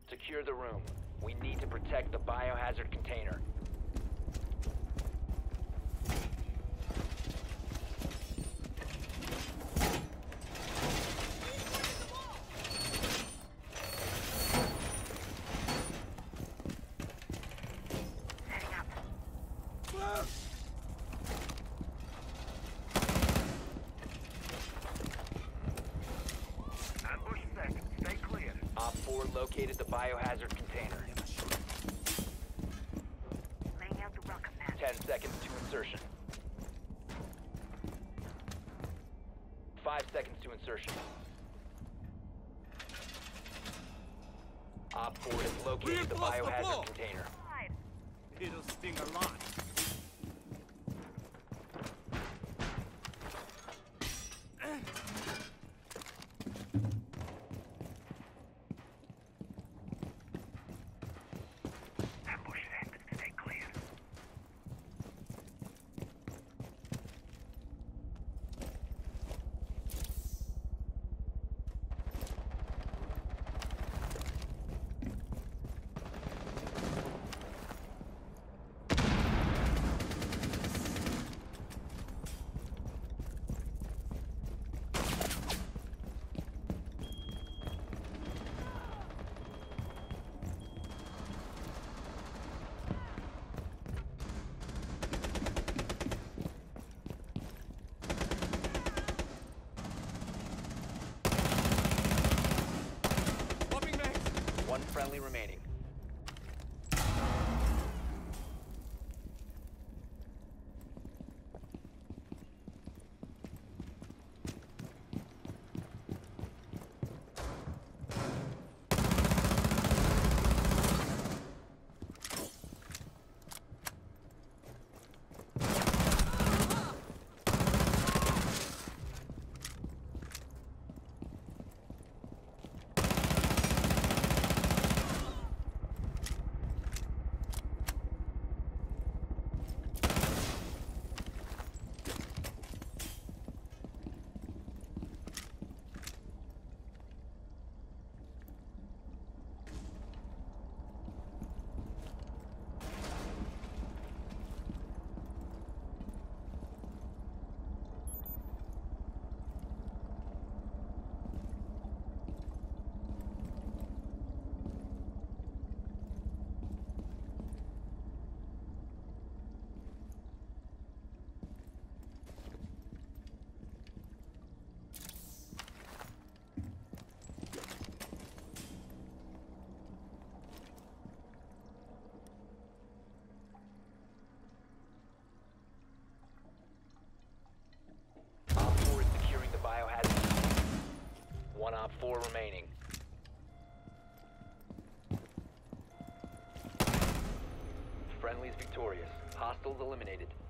Secure the room. We need to protect the biohazard container. Op 4 located the biohazard container. Laying out the welcome mat. 10 seconds to insertion. 5 seconds to insertion. Op 4 has located the biohazard container. It'll sting a lot. One friendly remaining. One Op 4 remaining. Friendly's victorious. Hostiles eliminated.